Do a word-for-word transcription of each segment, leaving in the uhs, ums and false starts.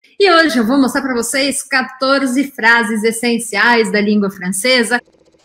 E hoje eu vou mostrar para vocês quatorze frases essenciais da língua francesa.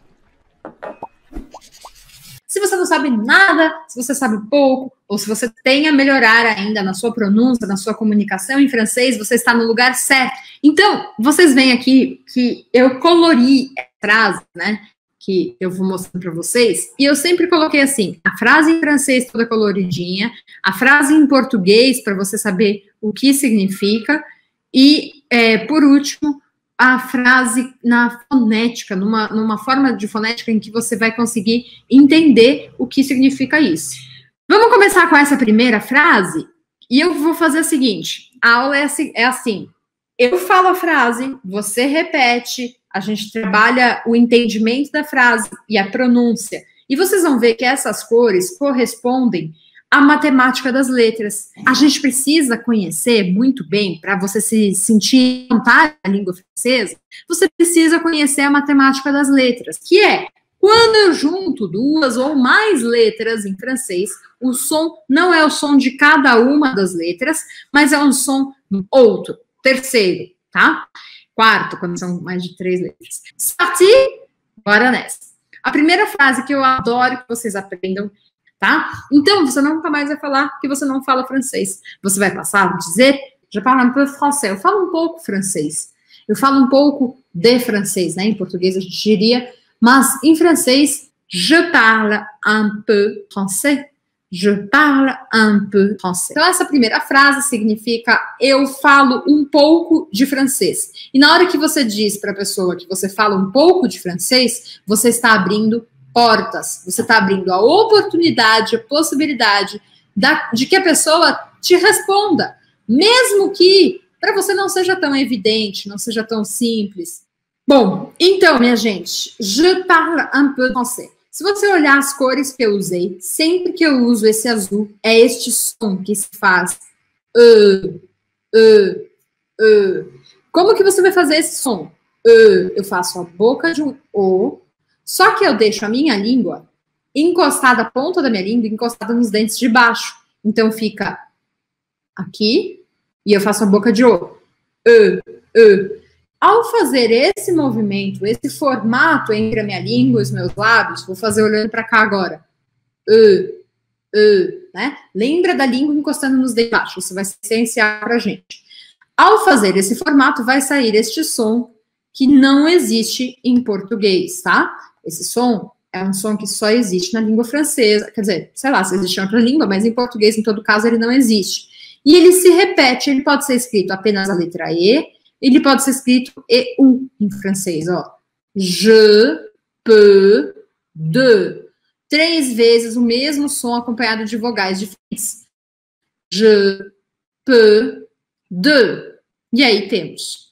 Se você não sabe nada, se você sabe pouco, ou se você tem a melhorar ainda na sua pronúncia, na sua comunicação em francês, você está no lugar certo. Então, vocês veem aqui que eu colori a frase, né? Que eu vou mostrar para vocês, e eu sempre coloquei assim, a frase em francês toda coloridinha, a frase em português para você saber o que significa, e, é, por último, a frase na fonética, numa, numa forma de fonética em que você vai conseguir entender o que significa isso. Vamos começar com essa primeira frase, e eu vou fazer o seguinte, a aula é assim, é assim eu falo a frase, você repete, a gente trabalha o entendimento da frase e a pronúncia. E vocês vão ver que essas cores correspondem à matemática das letras. A gente precisa conhecer muito bem, para você se sentir vontade na língua francesa, você precisa conhecer a matemática das letras, que é, quando eu junto duas ou mais letras em francês, o som não é o som de cada uma das letras, mas é um som do outro. Terceiro, tá? Quarto, quando são mais de três letras. Parti, bora nessa. A primeira frase que eu adoro que vocês aprendam, tá? Então, você nunca mais vai falar que você não fala francês. Você vai passar a dizer, je parle un peu français. Eu falo um pouco francês. Eu falo um pouco de francês, né? Em português a gente diria, mas em francês, je parle un peu français. Je parle un peu français. Então, essa primeira frase significa eu falo um pouco de francês. E na hora que você diz para a pessoa que você fala um pouco de francês, você está abrindo portas. Você está abrindo a oportunidade, a possibilidade da, de que a pessoa te responda. Mesmo que para você não seja tão evidente, não seja tão simples. Bom, então, minha gente, je parle un peu français. Se você olhar as cores que eu usei, sempre que eu uso esse azul, é este som que se faz. Uh, uh, uh. Como que você vai fazer esse som? Uh, eu faço a boca de um O, só que eu deixo a minha língua encostada, a ponta da minha língua encostada nos dentes de baixo. Então fica aqui e eu faço a boca de O. Uh, uh. Ao fazer esse movimento, esse formato entre a minha língua e os meus lábios, vou fazer olhando para cá agora. Uh, uh, né? Lembra da língua encostando nos dentes baixos, isso vai ser essencial para a gente. Ao fazer esse formato, vai sair este som que não existe em português, tá? Esse som é um som que só existe na língua francesa, quer dizer, sei lá se existe em outra língua, mas em português, em todo caso, ele não existe. E ele se repete, ele pode ser escrito apenas a letra E, ele pode ser escrito E U em francês, ó. Je, peux, de. Três vezes o mesmo som acompanhado de vogais diferentes. Je, peux, de. E aí temos.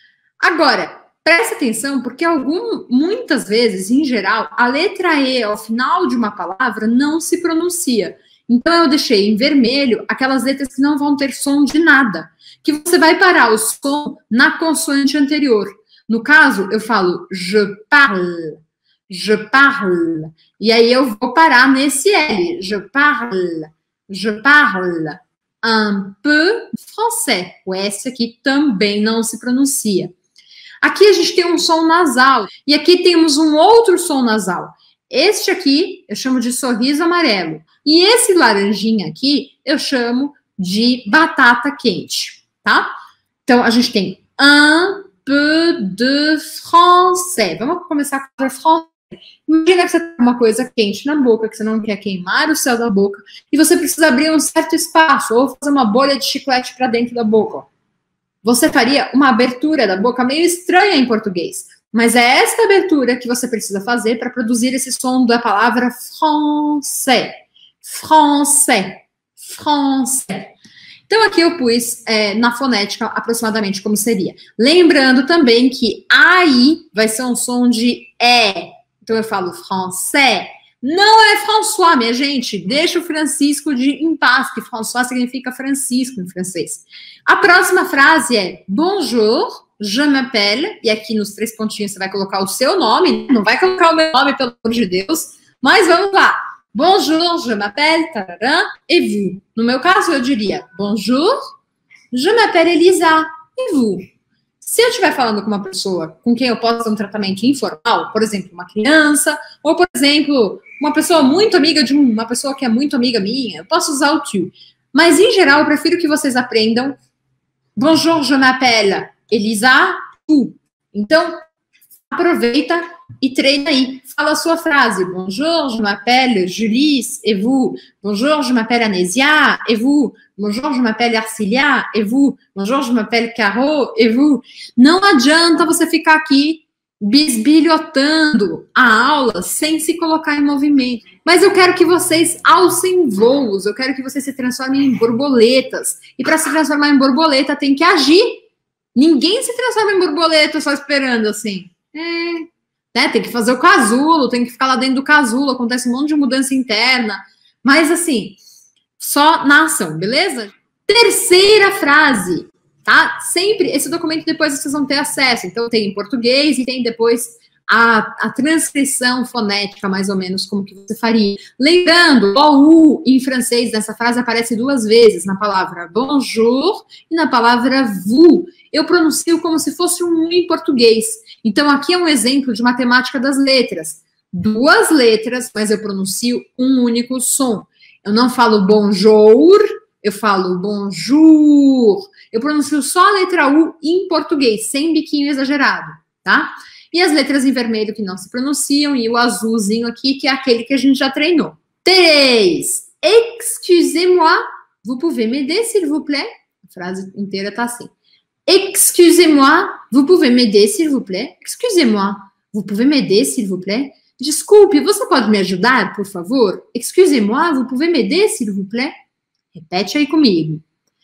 Agora, presta atenção, porque algum, muitas vezes, em geral, a letra E ao final de uma palavra não se pronuncia. Então, eu deixei em vermelho aquelas letras que não vão ter som de nada. Que você vai parar o som na consoante anterior. No caso, eu falo je parle, je parle. E aí eu vou parar nesse L. Je parle, je parle un peu français. O S aqui também não se pronuncia. Aqui a gente tem um som nasal. E aqui temos um outro som nasal. Este aqui eu chamo de sorriso amarelo. E esse laranjinha aqui eu chamo de batata quente. Tá? Então, a gente tem un peu de français. Vamos começar com o français. Imagina que você tem uma coisa quente na boca, que você não quer queimar o céu da boca, e você precisa abrir um certo espaço, ou fazer uma bolha de chiclete para dentro da boca. Ó. Você faria uma abertura da boca meio estranha em português, mas é essa abertura que você precisa fazer para produzir esse som da palavra français. Français. Français. Então, aqui eu pus é, na fonética aproximadamente como seria. Lembrando também que aí vai ser um som de E. Então, eu falo français. Não é François, minha gente. Deixa o Francisco de em paz, que François significa Francisco em francês. A próxima frase é bonjour, je m'appelle. E aqui nos três pontinhos você vai colocar o seu nome. Não vai colocar o meu nome, pelo amor de Deus. Mas vamos lá. Bonjour, je m'appelle, tarará, et vous. No meu caso, eu diria, bonjour, je m'appelle Elisa. et vous. Se eu estiver falando com uma pessoa com quem eu posso ter um tratamento informal, por exemplo, uma criança, ou, por exemplo, uma pessoa muito amiga de uma pessoa que é muito amiga minha, eu posso usar o tu. Mas, em geral, eu prefiro que vocês aprendam bonjour, je m'appelle Elisa, tu. Então, aproveita e treina aí. Fala a sua frase. Bonjour, je m'appelle Julie, et vous? Bonjour, je m'appelle Anésia, et vous? Bonjour, je m'appelle Arcilia, et vous? Bonjour, je m'appelle Caro, et vous? Não adianta você ficar aqui bisbilhotando a aula sem se colocar em movimento. Mas eu quero que vocês alcem voos, eu quero que vocês se transformem em borboletas. E para se transformar em borboleta tem que agir. Ninguém se transforma em borboleta só esperando assim. É, né? Tem que fazer o casulo, tem que ficar lá dentro do casulo, acontece um monte de mudança interna. Mas assim, só na ação, beleza? Terceira frase, tá? Sempre, esse documento depois vocês vão ter acesso. Então tem em português e tem depois a, a transcrição fonética, mais ou menos, como que você faria. Lembrando, o U em francês nessa frase aparece duas vezes, na palavra bonjour e na palavra vous. Eu pronuncio como se fosse um U em português. Então aqui é um exemplo de matemática das letras. Duas letras, mas eu pronuncio um único som. Eu não falo bonjour, eu falo bonjour. Eu pronuncio só a letra U em português, sem biquinho exagerado, tá? E as letras em vermelho que não se pronunciam, e o azulzinho aqui, que é aquele que a gente já treinou. Três. Excusez-moi, vous pouvez m'aider, s'il vous plaît? A frase inteira tá assim. Excusez-moi, vous pouvez m'aider, s'il vous plaît? Excusez-moi, vous pouvez m'aider, s'il vous plaît? Desculpe, você pode me ajudar, por favor? Excusez-moi, vous pouvez m'aider, s'il vous plaît? Repete aí comigo.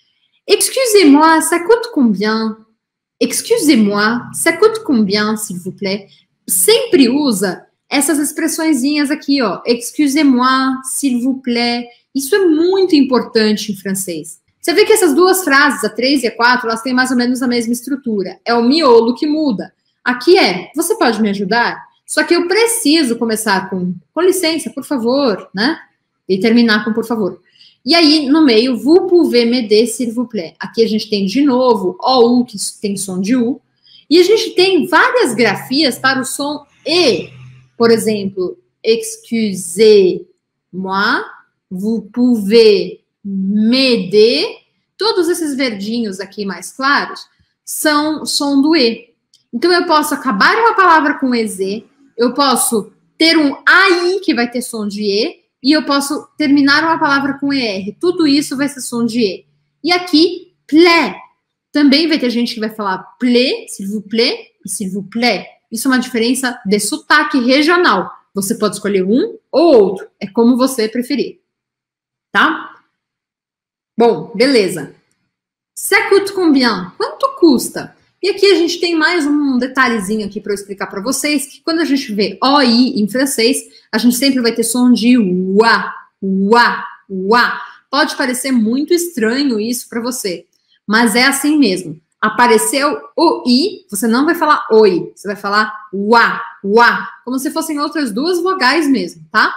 Excusez-moi, ça coûte combien? Excusez-moi, ça coûte combien, s'il vous plaît? Sempre usa essas expressõezinhas aqui, ó. Excusez-moi, s'il vous plaît. Isso é muito importante em francês. Você vê que essas duas frases, a três e a quatro, elas têm mais ou menos a mesma estrutura. É o miolo que muda. Aqui é, você pode me ajudar? Só que eu preciso começar com, com licença, por favor, né? E terminar com por favor. E aí, no meio, vous pouvez m'aider, s'il vous plaît. Aqui a gente tem, de novo, O U, que tem som de U. E a gente tem várias grafias para o som E. Por exemplo, excusez-moi, vous pouvez m'aider. Todos esses verdinhos aqui mais claros são som do E. Então, eu posso acabar uma palavra com E Z, eu posso ter um A I, que vai ter som de E, e eu posso terminar uma palavra com E R. Tudo isso vai ser som de E. E aqui, plaît. Também vai ter gente que vai falar plaît, s'il vous plaît, e s'il vous plaît. Isso é uma diferença de sotaque regional. Você pode escolher um ou outro. É como você preferir. Tá? Bom, beleza. Ça coûte combien? Quanto custa? E aqui a gente tem mais um detalhezinho aqui para eu explicar para vocês, que quando a gente vê O I em francês, a gente sempre vai ter som de uá, uá, uá. Pode parecer muito estranho isso para você, mas é assim mesmo. Apareceu o I, você não vai falar oi, você vai falar uá, uá, como se fossem outras duas vogais mesmo, tá?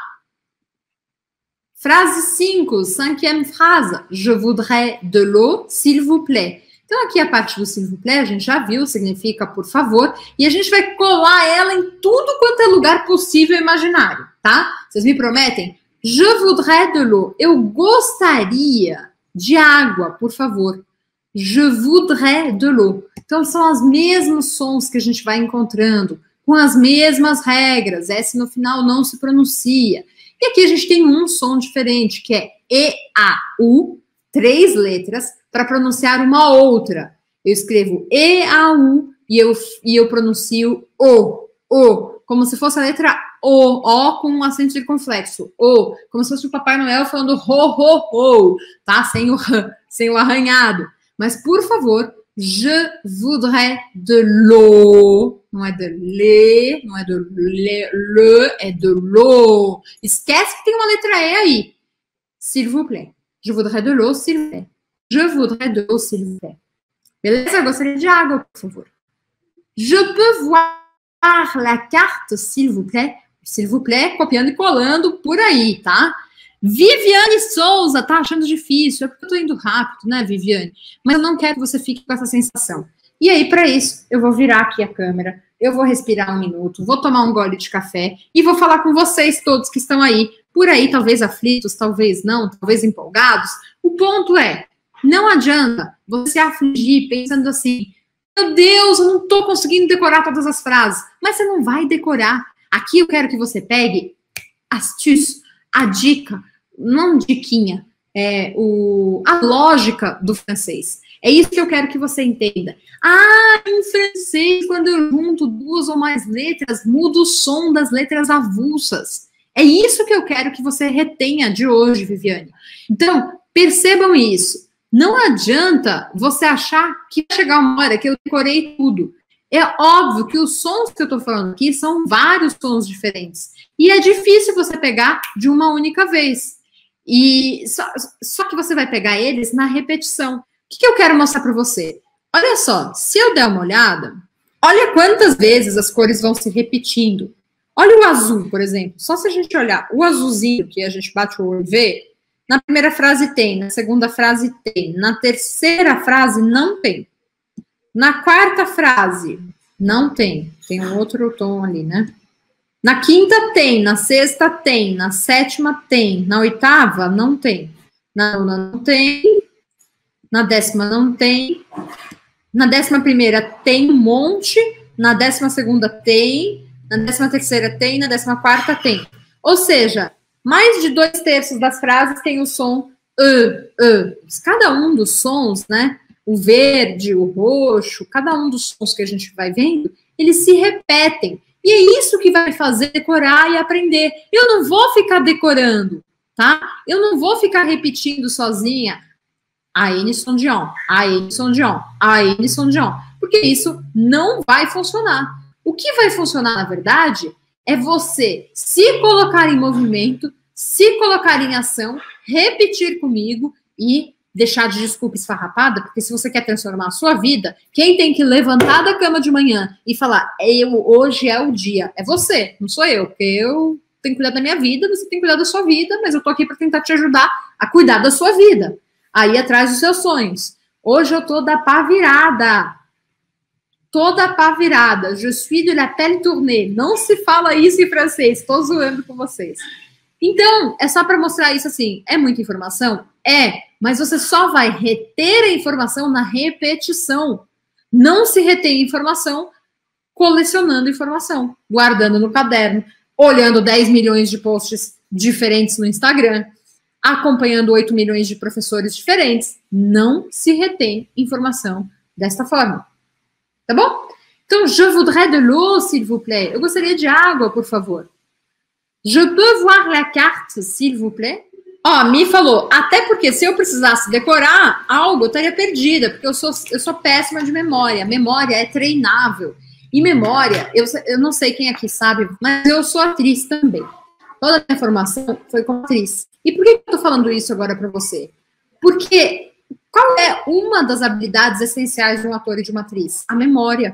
Frase cinco, cinquième phrase. Je voudrais de l'eau, s'il vous plaît. Então, aqui a parte do s'il vous plaît, a gente já viu, significa por favor, e a gente vai colar ela em tudo quanto é lugar possível e imaginário, tá? Vocês me prometem? Je voudrais de l'eau. Eu gostaria de água, por favor. Je voudrais de l'eau. Então, são os mesmos sons que a gente vai encontrando, com as mesmas regras. S no final não se pronuncia. E aqui a gente tem um som diferente, que é E A U, três letras, para pronunciar uma outra. Eu escrevo E A U e eu, e eu pronuncio O, O, como se fosse a letra O, O com um acento circunflexo, O, como se fosse o Papai Noel falando ho, ho, ho, tá? Sem o R, sem o arranhado. Mas, por favor, je voudrais de l'eau. Não é de lê, não é de lê, le, é de l'eau. Esquece que tem uma letra E aí. S'il vous plaît. Je voudrais de l'eau, s'il vous plaît. Je voudrais de l'eau, s'il vous plaît. Beleza? Eu gostaria de água, por favor. Je peux voir la carte, s'il vous plaît. S'il vous plaît, copiando e colando por aí, tá? Viviane Souza, tá achando difícil, é porque eu tô indo rápido, né, Viviane? Mas eu não quero que você fique com essa sensação. E aí, para isso, eu vou virar aqui a câmera, eu vou respirar um minuto, vou tomar um gole de café e vou falar com vocês todos que estão aí, por aí, talvez aflitos, talvez não, talvez empolgados. O ponto é, não adianta você se afligir pensando assim, meu Deus, eu não tô conseguindo decorar todas as frases, mas você não vai decorar. Aqui eu quero que você pegue astuce, a dica, não diquinha, é, o, a lógica do francês. É isso que eu quero que você entenda. Ah, em francês, quando eu junto duas ou mais letras, muda o som das letras avulsas. É isso que eu quero que você retenha de hoje, Viviane. Então, percebam isso. Não adianta você achar que vai chegar uma hora que eu decorei tudo. É óbvio que os sons que eu estou falando aqui são vários sons diferentes. E é difícil você pegar de uma única vez. E só, só que você vai pegar eles na repetição. O que, que eu quero mostrar para você? Olha só, se eu der uma olhada, olha quantas vezes as cores vão se repetindo. Olha o azul, por exemplo. Só se a gente olhar o azulzinho, que a gente bate o olho e vê, na primeira frase tem, na segunda frase tem, na terceira frase não tem. Na quarta frase, não tem. Tem um outro tom ali, né? Na quinta tem, na sexta tem, na sétima tem, na oitava não tem. Na nona não tem, na décima não tem, na décima primeira tem um monte, na décima segunda tem, na décima terceira tem, na décima quarta tem. Ou seja, mais de dois terços das frases tem o som uh, uh. Cada um dos sons, né? O verde, o roxo, cada um dos sons que a gente vai vendo, eles se repetem. E é isso que vai fazer decorar e aprender. Eu não vou ficar decorando, tá? Eu não vou ficar repetindo sozinha a N Sondion, a N Sondion, a N Sondion, porque isso não vai funcionar. O que vai funcionar, na verdade, é você se colocar em movimento, se colocar em ação, repetir comigo e deixar de desculpa esfarrapada, porque se você quer transformar a sua vida, quem tem que levantar da cama de manhã e falar, eu, hoje é o dia, é você, não sou eu, porque eu tenho que cuidar da minha vida, você tem que cuidar da sua vida, mas eu tô aqui para tentar te ajudar a cuidar da sua vida, aí atrás dos seus sonhos. Hoje eu tô da pá virada, toda pá virada, je suis de la pelle tournée, não se fala isso em francês, tô zoando com vocês. Então, é só para mostrar isso assim, é muita informação? É, mas você só vai reter a informação na repetição. Não se retém informação colecionando informação, guardando no caderno, olhando dez milhões de posts diferentes no Instagram, acompanhando oito milhões de professores diferentes. Não se retém informação desta forma. Tá bom? Então, je voudrais de l'eau, s'il vous plaît. Eu gostaria de água, por favor. Je peux voir la carte, s'il vous plaît? Ó, Mi falou, até porque se eu precisasse decorar algo, eu estaria perdida, porque eu sou, eu sou péssima de memória. Memória é treinável. E memória, eu, eu não sei quem aqui sabe, mas eu sou atriz também. Toda a minha formação foi como atriz. E por que eu tô falando isso agora para você? Porque qual é uma das habilidades essenciais de um ator e de uma atriz? A memória.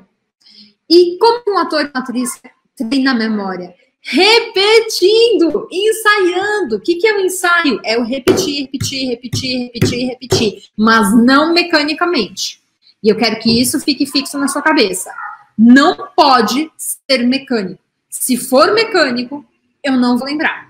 E como um ator e uma atriz treina a memória? Repetindo, ensaiando. O que, que é o ensaio? É o repetir, repetir, repetir, repetir, repetir, mas não mecanicamente. E eu quero que isso fique fixo na sua cabeça. Não pode ser mecânico. Se for mecânico, eu não vou lembrar.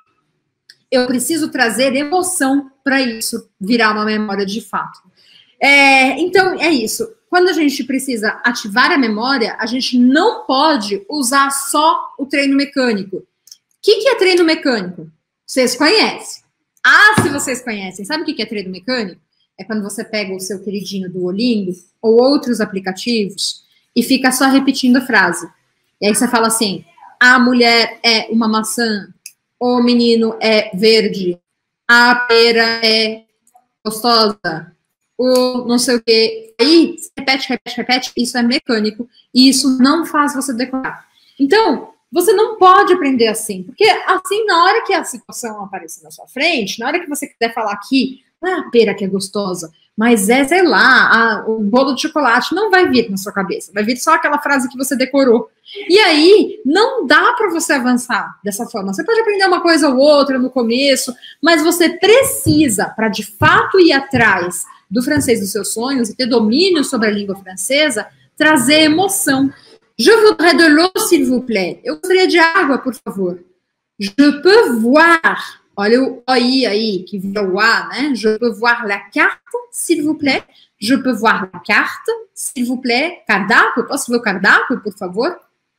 Eu preciso trazer emoção para isso virar uma memória de fato. É, então, é isso. Quando a gente precisa ativar a memória, a gente não pode usar só o treino mecânico. O que, que é treino mecânico? Vocês conhecem. Ah, se vocês conhecem. Sabe o que, que é treino mecânico? É quando você pega o seu queridinho Duolingo ou outros aplicativos e fica só repetindo a frase. E aí você fala assim, a mulher é uma maçã, o menino é verde, a pera é gostosa, o não sei o quê. Aí, repete, repete, repete, isso é mecânico e isso não faz você decorar. Então, você não pode aprender assim, porque assim, na hora que a situação aparecer na sua frente, na hora que você quiser falar aqui Não é a pera que é gostosa, mas é, sei lá, a, o bolo de chocolate não vai vir na sua cabeça, vai vir só aquela frase que você decorou. E aí, não dá para você avançar dessa forma. Você pode aprender uma coisa ou outra no começo, mas você precisa, para de fato ir atrás do francês dos seus sonhos e ter domínio sobre a língua francesa, trazer emoção. Je voudrais de l'eau, s'il vous plaît. Eu gostaria de água, por favor. Je peux voir. Olha o O I aí, que vira o A, né? Je peux voir la carte, s'il vous plaît. Je peux voir la carte, s'il vous plaît. Cardápio, posso ver o cardápio, por favor?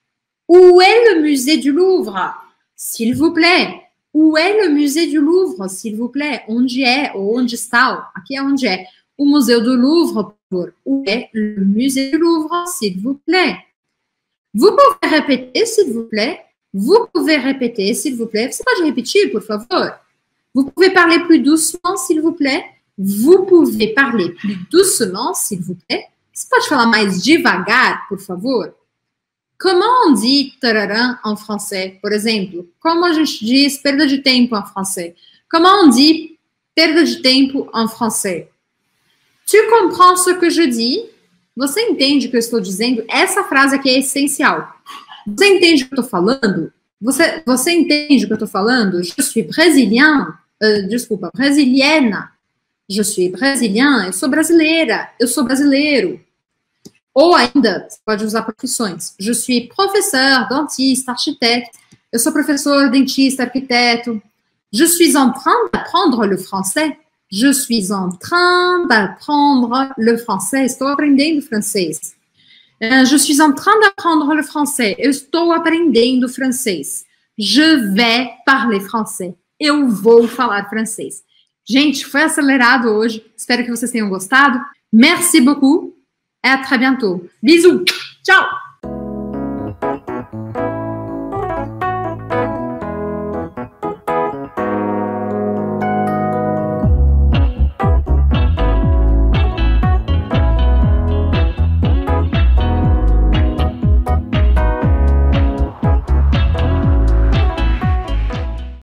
Où est le musée du Louvre? S'il vous plaît. Où est le musée du Louvre? S'il vous plaît. Onde é, ou onde está? Aqui é onde é. O Museu do Louvre, por favor. Où est le musée du Louvre? S'il vous plaît. Vous pouvez répéter, s'il vous plaît? Vous pouvez répéter, s'il vous plaît? Você pode repetir, por favor? Vous pouvez parler plus doucement, s'il vous plaît? Vous pouvez parler plus doucement, s'il vous plaît? Você pode falar mais devagar, por favor? Comment on dit tararam en français, por exemplo? Como a gente diz perda de tempo em francês? Comment on dit perda de tempo en français? Tu comprends ce que je dis? Você entende o que eu estou dizendo? Essa frase aqui é essencial. Você entende o que eu estou falando? Você, você entende o que eu estou falando? Je suis brésilien. Uh, desculpa, brasiliana. Je suis brésilien. Eu sou brasileira. Eu sou brasileiro. Ou ainda, você pode usar profissões. Je suis professeur, dentiste, architecte. Eu sou professor, dentista, arquiteto. Je suis en train d'apprendre le français. Je suis en train d'apprendre le français. Estou aprendendo francês. Uh, je suis en train d'apprendre le français. Eu estou aprendendo francês. Je vais parler français. Eu vou falar francês. Gente, foi acelerado hoje. Espero que vocês tenham gostado. Merci beaucoup. Et à très bientôt. Bisous. Ciao.